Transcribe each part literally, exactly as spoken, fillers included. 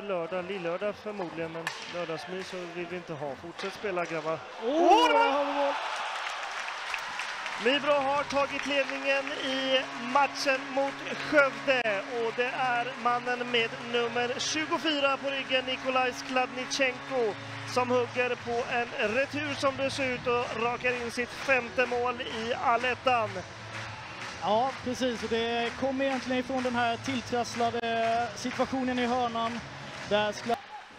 för lördag, lillördag förmodligen, men lördagsmys så vill vi inte ha. Fortsätt spela, grabbar. Åh, där har vi mål! Nybro har tagit ledningen i matchen mot Skövde och det är mannen med nummer tjugofyra på ryggen, Nikolaj Skladnichenko, som hugger på en retur som det ser ut och rakar in sitt femte mål i allettan. Ja, precis. Och det kommer egentligen ifrån den här tilltrasslade situationen i hörnan. Där Skla...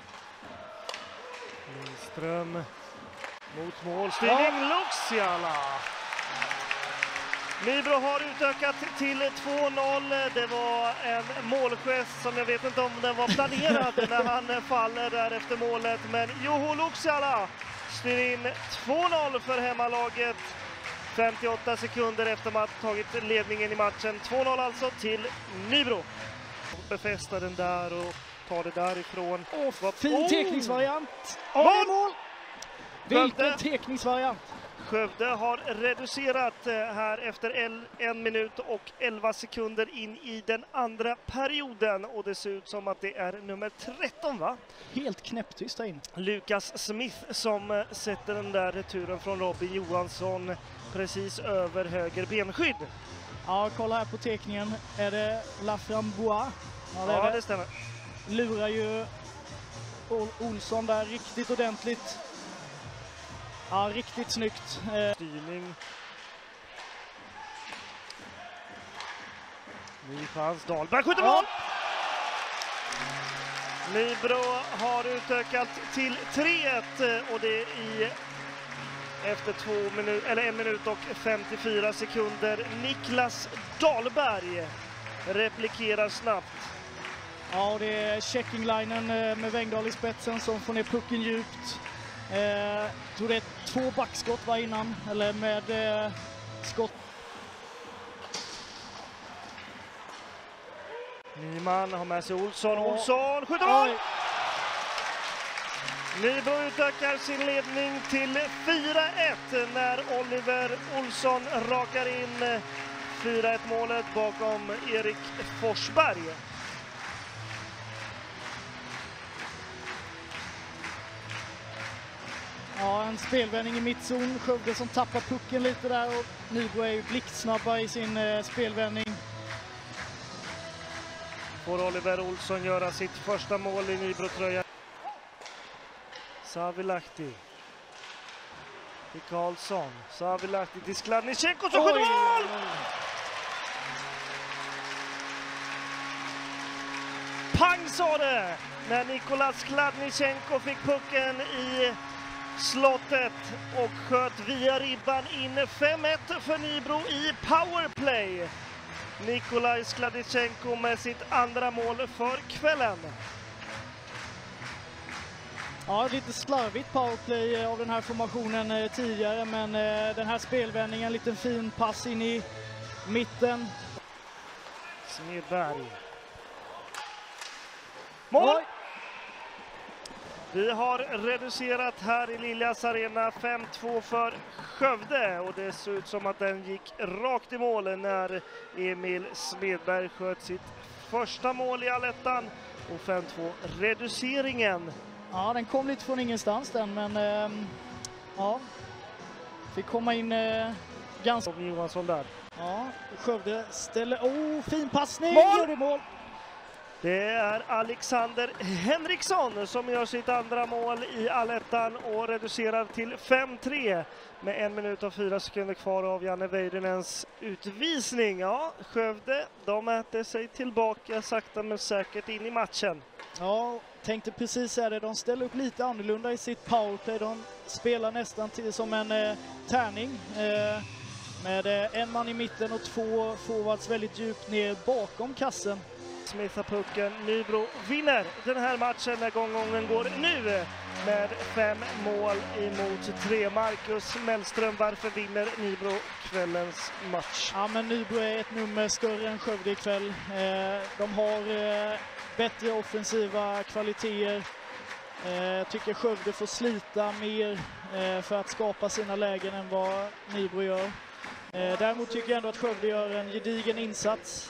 Lindström mot målstyrning, ja. Luxiala. Nybro har utökat till två noll. Det var en målgest som jag vet inte om den var planerad när han faller där efter målet. Men Juho Luxiala styr in två noll för hemmalaget. femtioåtta sekunder efter att ha tagit ledningen i matchen. två noll alltså till Nybro. Befästa den där och ta det därifrån. Åh, fin oh. tekningsvariant. Mål! Oh, mål! Vilken Skövde. tekningsvariant. Skövde har reducerat här efter en minut och elva sekunder in i den andra perioden. Och det ser ut som att det är nummer tretton, va? Helt knäpptyst där in. Lukas Smith som sätter den där returen från Robin Johansson precis över höger benskydd. Ja, kolla här på tekningen. Är det Laframbois? Ja, det, ja, det. det stämmer. Lurar ju Olsson där riktigt ordentligt. Ja, riktigt snyggt. Styrning. Ny chans, Dahlberg skjuter mål! Nybro har utökat till tre ett och det är i efter två minut, eller en minut och femtiofyra sekunder. Niklas Dahlberg replikerar snabbt. Ja, och det är checkinglinen med Wengdahl i spetsen som får ner pucken djupt. Jag eh, tror det är två backskott var innan, eller med eh, skott. Nyman har med sig Olsson, Olsson skjuter mål! Nybro utökar sin ledning till fyra ett när Oliver Olsson rakar in fyra ett målet bakom Erik Forsberg. Ja, en spelvändning i mittzon. Skövde som tappar pucken lite där och Nybro är ju blixtsnabba i sin eh, spelvändning. Får Oliver Olsson göra sitt första mål i Nybro-tröja. Savilahti till Karlsson. Savilahti till Skladnichenko som skjuter mål! Pang sa det! När Nikolaj Skladnichenko fick pucken i slottet och sköt via ribban in fem ett för Nybro i powerplay. Nikolaj Skladnichenko med sitt andra mål för kvällen. Ja, lite slarvigt powerplay av den här formationen tidigare, men den här spelvändningen, en liten fin pass in i mitten. Smedberg. Mål! Oj. Vi har reducerat här i Liljas arena fem två för Skövde och det ser ut som att den gick rakt i mål när Emil Smedberg sköt sitt första mål i allettan och fem två reduceringen. Ja, den kom lite från ingenstans den, men eh, ja, fick komma in eh, ganska... Robin Johansson där. Ja, Skövde ställer... Oh, fin passning! Mål! Gör det mål! Det är Alexander Henriksson som gör sitt andra mål i allettan och reducerar till fem tre med en minut och fyra sekunder kvar av Janne Väyrinens utvisning. Ja, Skövde, de äter sig tillbaka sakta men säkert in i matchen. Ja, tänkte precis säga det. De ställer upp lite annorlunda i sitt powerplay. De spelar nästan till som en eh, tärning. Eh, med eh, en man i mitten och två forwards väldigt djupt ner bakom kassen. Smith har pucken. Nybro vinner den här matchen när gången går nu med fem mål emot tre. Marcus Mellström, varför vinner Nybro kvällens match? Ja, men Nybro är ett nummer större än Skövde ikväll. Eh, de har eh, bättre offensiva kvaliteter. Jag tycker Skövde får slita mer för att skapa sina lägen än vad Nybro gör. Däremot tycker jag ändå att Skövde gör en gedigen insats.